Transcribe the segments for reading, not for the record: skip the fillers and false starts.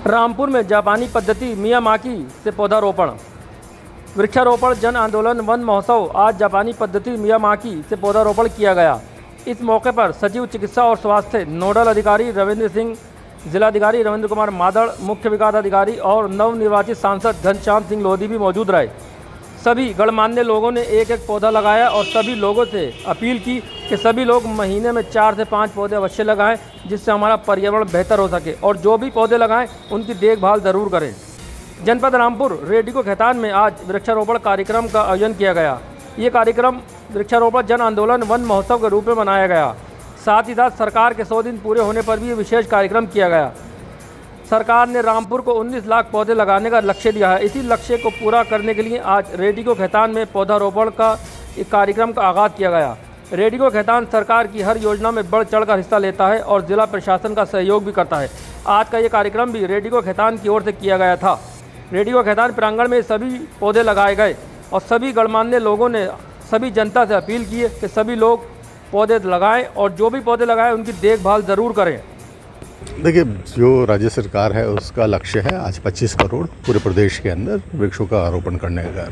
रामपुर में जापानी पद्धति मियामाकी से पौधारोपण। वृक्षारोपण जन आंदोलन वन महोत्सव आज जापानी पद्धति मियामाकी से पौधारोपण किया गया। इस मौके पर सचिव चिकित्सा और स्वास्थ्य नोडल अधिकारी रविंद्र सिंह, जिलाधिकारी रविंद्र कुमार मादड़, मुख्य विकास अधिकारी और नवनिर्वाचित सांसद घनश्याम सिंह लोधी भी मौजूद रहे। सभी गणमान्य लोगों ने एक एक पौधा लगाया और सभी लोगों से अपील की कि सभी लोग महीने में 4 से 5 पौधे अवश्य लगाएं, जिससे हमारा पर्यावरण बेहतर हो सके, और जो भी पौधे लगाएं उनकी देखभाल ज़रूर करें। जनपद रामपुर रेडिको खैतान में आज वृक्षारोपण कार्यक्रम का आयोजन किया गया। ये कार्यक्रम वृक्षारोपण जन आंदोलन वन महोत्सव के रूप में मनाया गया। साथ ही साथ सरकार के 100 दिन पूरे होने पर भी ये विशेष कार्यक्रम किया गया। सरकार ने रामपुर को 19 लाख पौधे लगाने का लक्ष्य दिया है। इसी लक्ष्य को पूरा करने के लिए आज रेडिको खैतान में पौधारोपण का एक कार्यक्रम का आगाज़ किया गया। रेडिको खैतान सरकार की हर योजना में बढ़ चढ़कर हिस्सा लेता है और जिला प्रशासन का सहयोग भी करता है। आज का ये कार्यक्रम भी रेडिको खैतान की ओर से किया गया था। रेडिको खैतान प्रांगण में सभी पौधे लगाए गए और सभी गणमान्य लोगों ने सभी जनता से अपील की है कि सभी लोग पौधे लगाएं और जो भी पौधे लगाएं उनकी देखभाल ज़रूर करें। देखिए, जो राज्य सरकार है उसका लक्ष्य है आज 25 करोड़ पूरे प्रदेश के अंदर वृक्षों का आरोपण करने का।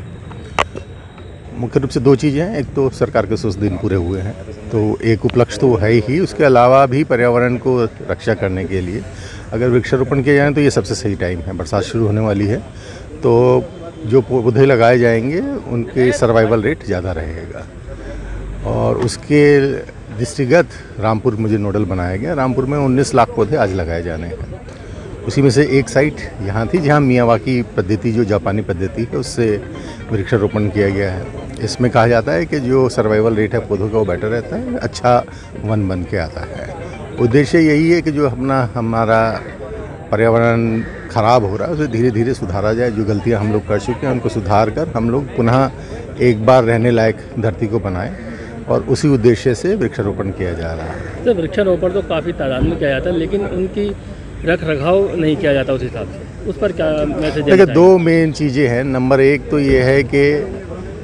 मुख्य रूप से 2 चीज़ें हैं। एक तो सरकार के 100 दिन पूरे हुए हैं, तो एक उपलक्ष्य तो है ही। उसके अलावा भी पर्यावरण को रक्षा करने के लिए अगर वृक्षारोपण किया जाए तो ये सबसे सही टाइम है। बरसात शुरू होने वाली है, तो जो पौधे लगाए जाएंगे उनके सर्वाइवल रेट ज़्यादा रहेगा। और उसके दृष्टिगत रामपुर मुझे नोडल बनाया गया। रामपुर में 19 लाख पौधे आज लगाए जाने हैं। उसी में से एक साइट यहाँ थी जहाँ मियावाकी पद्धति, जो जापानी पद्धति है, उससे वृक्षारोपण किया गया है। इसमें कहा जाता है कि जो सर्वाइवल रेट है पौधों का वो बेटर रहता है, अच्छा वन बन के आता है। उद्देश्य यही है कि जो हमारा पर्यावरण ख़राब हो रहा है उसे धीरे धीरे सुधारा जाए। जो गलतियाँ हम लोग कर चुके हैं उनको सुधार कर हम लोग पुनः एक बार रहने लायक धरती को बनाएं, और उसी उद्देश्य से वृक्षारोपण किया जा रहा है। तो वृक्षारोपण तो काफ़ी तादाद में किया जाता है, लेकिन उनकी रख रखाव नहीं किया जाता उस हिसाब से, उस पर क्या मैसेज? देखिए, 2 मेन चीज़ें हैं। नंबर 1 तो ये है कि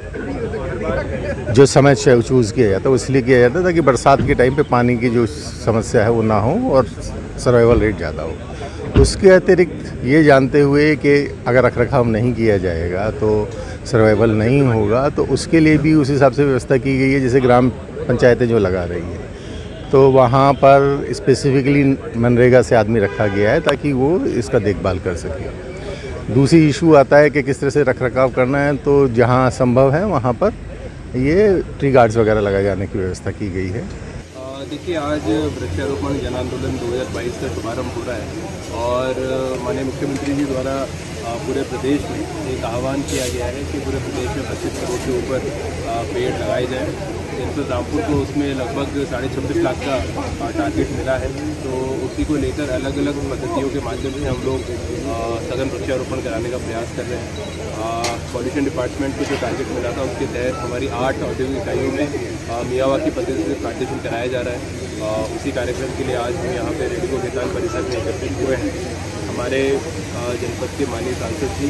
जो समय चूज़ किया जाता है वो इसलिए किया जाता है ताकि बरसात के टाइम पे पानी की जो समस्या है वो ना हो और सर्वाइवल रेट ज़्यादा हो। उसके अतिरिक्त ये जानते हुए कि अगर रख रखाव नहीं किया जाएगा तो सर्वाइवल नहीं होगा, तो उसके लिए भी उस हिसाब से व्यवस्था की गई है। जैसे ग्राम पंचायतें जो लगा रही है तो वहाँ पर स्पेसिफिकली मनरेगा से आदमी रखा गया है ताकि वो इसका देखभाल कर सके। दूसरी इशू आता है कि किस तरह से रख रखाव करना है, तो जहाँ संभव है वहाँ पर ये ट्री गार्ड्स वगैरह लगाए जाने की व्यवस्था की गई है। देखिए, आज वृक्षारोपण जन आंदोलन 2022 का शुभारंभ हो रहा है और माननीय मुख्यमंत्री जी द्वारा पूरे प्रदेश में एक आह्वान किया गया है कि पूरे प्रदेश में 25 करोड़ से ऊपर पेड़ लगाए जाएँ। जनपद रामपुर को उसमें लगभग 26.5 लाख का टारगेट मिला है, तो उसी को लेकर अलग अलग पद्धतियों के माध्यम से हम लोग सघन वृक्षारोपण कराने का प्रयास कर रहे हैं। पॉल्यूशन डिपार्टमेंट को जो टारगेट मिला था उसके तहत हमारी 8 औद्योगिक इकाइयों में मियावाकी पद्धति से प्लांटेशन कराया जा रहा है। उसी कार्यक्रम के लिए आज हम यहाँ पे रेडिको खैतान परिसर में एकत्रित हुए हैं। हमारे जनपद के माननीय सांसद जी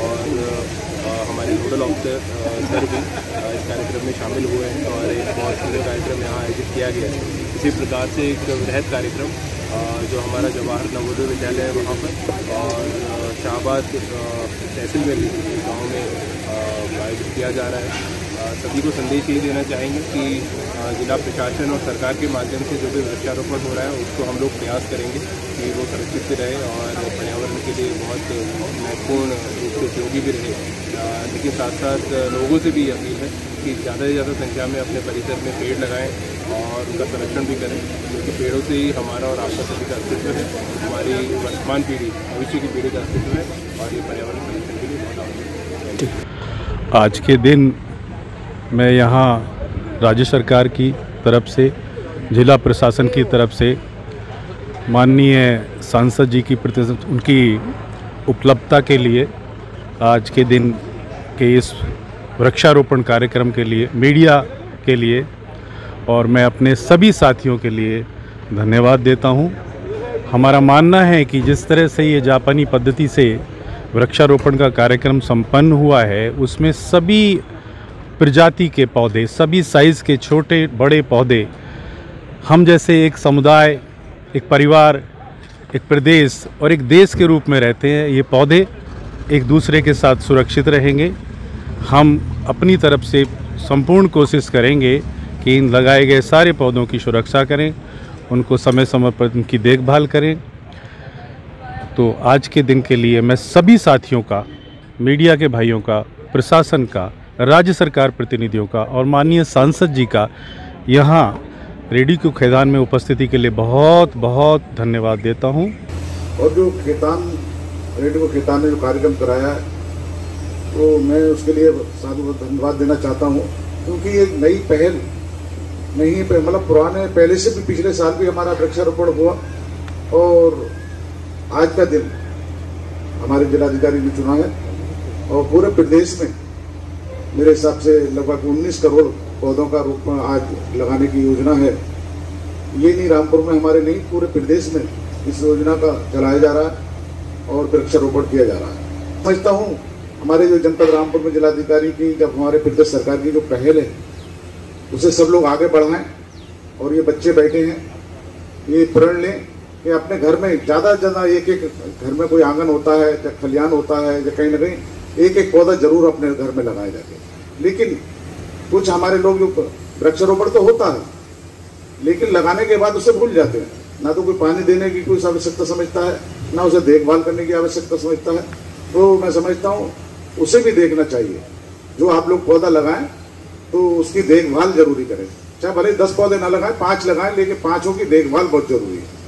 और हमारे नोडल ऑफिसर सर भी इस कार्यक्रम में शामिल हुए हैं और एक बहुत सुंदर कार्यक्रम यहाँ आयोजित किया गया है। इसी प्रकार से एक वृहद कार्यक्रम जो हमारा जवाहर नवोदय विद्यालय है वहाँ पर और शाहबाद तहसील में भी गाँव में आयोजित किया जा रहा है। सभी को संदेश ये देना चाहेंगे कि जिला प्रशासन और सरकार के माध्यम से जो भी वृक्षारोपण हो रहा है उसको हम लोग प्रयास करेंगे कि वो सुरक्षित रहे और पर्यावरण के लिए बहुत महत्वपूर्ण रूप से उपयोगी भी रहे। लेकिन साथ साथ लोगों से भी ये अपील है कि ज़्यादा से ज़्यादा संख्या में अपने परिसर में पेड़ लगाएं और उनका संरक्षण भी करें, क्योंकि पेड़ों से ही हमारा और आपका सभी का अस्तित्व है, हमारी वर्तमान पीढ़ी भविष्य की पीढ़ी का अस्तित्व है और ये पर्यावरण संरक्षण के लिए बहुत आवश्यक है। आज के दिन मैं यहाँ राज्य सरकार की तरफ से, जिला प्रशासन की तरफ से माननीय सांसद जी की उनकी उपलब्धता के लिए आज के दिन के इस वृक्षारोपण कार्यक्रम के लिए, मीडिया के लिए और मैं अपने सभी साथियों के लिए धन्यवाद देता हूँ। हमारा मानना है कि जिस तरह से ये जापानी पद्धति से वृक्षारोपण का कार्यक्रम संपन्न हुआ है उसमें सभी प्रजाति के पौधे, सभी साइज़ के छोटे बड़े पौधे हम जैसे एक समुदाय, एक परिवार एक प्रदेश और एक देश के रूप में रहते हैं। ये पौधे एक दूसरे के साथ सुरक्षित रहेंगे। हम अपनी तरफ से संपूर्ण कोशिश करेंगे कि इन लगाए गए सारे पौधों की सुरक्षा करें, उनको समय समय पर उनकी देखभाल करें। तो आज के दिन के लिए मैं सभी साथियों का, मीडिया के भाइयों का, प्रशासन का, राज्य सरकार प्रतिनिधियों का और माननीय सांसद जी का यहाँ रेडियो खेतान में उपस्थिति के लिए बहुत बहुत धन्यवाद देता हूँ। और जो रेडियो खेतान ने जो कार्यक्रम कराया है तो मैं उसके लिए साधु धन्यवाद देना चाहता हूँ, क्योंकि ये नई पहल नहीं है। मतलब पुराने पहले से भी पिछले साल भी हमारा वृक्षारोपण हुआ और आज का दिन हमारे जिलाधिकारी ने चुना है और पूरे प्रदेश में मेरे हिसाब से लगभग 19 करोड़ पौधों का रोपण आज लगाने की योजना है। ये नहीं रामपुर में हमारे नहीं, पूरे प्रदेश में इस योजना का चलाया जा रहा है और वृक्षारोपण किया जा रहा है। समझता हूँ हमारे जो जनपद रामपुर में जिलाधिकारी की, जब हमारे प्रदेश सरकार की जो पहल है उसे सब लोग आगे बढ़ाएं और ये बच्चे बैठे हैं ये प्रण लें कि अपने घर में ज़्यादा से ज़्यादा एक घर में कोई आंगन होता है या खलियान होता है या कहीं ना कहीं एक पौधा जरूर अपने घर में लगाया जाए। लेकिन कुछ हमारे लोग जो वृक्षारोपण तो होता है लेकिन लगाने के बाद उसे भूल जाते हैं, ना तो कोई पानी देने की कोई आवश्यकता समझता है, ना उसे देखभाल करने की आवश्यकता समझता है। तो मैं समझता हूँ उसे भी देखना चाहिए। जो आप लोग पौधा लगाएं तो उसकी देखभाल जरूरी करें, चाहे भले 10 पौधे ना लगाएं, 5 लगाएं, लेकिन 5 की देखभाल बहुत जरूरी है।